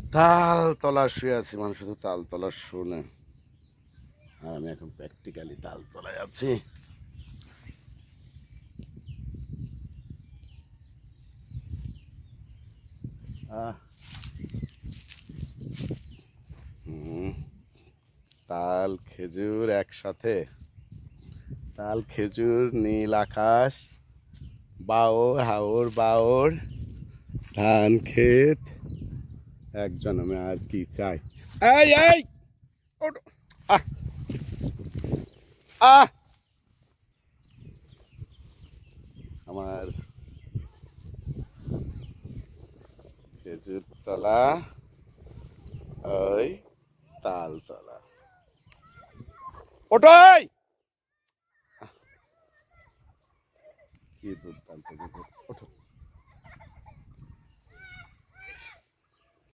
তাল তলা শুয়ে আছি, মানুষ শুধু তাল তলা শুনে, আর আমি এখন প্র্যাকটিক্যালি তাল তলায় আছি। তাল খেজুর একসাথে, তাল খেজুর নীল আকাশ, বাওর হাওর বাওর, ধান ক্ষেত, এক জন্মে আর কি চাই। এই এই ওঠো। আহ আহ আমার খেজুর তলা, ওই তাল তলা। ওঠো এই! কি দুর্দান্ত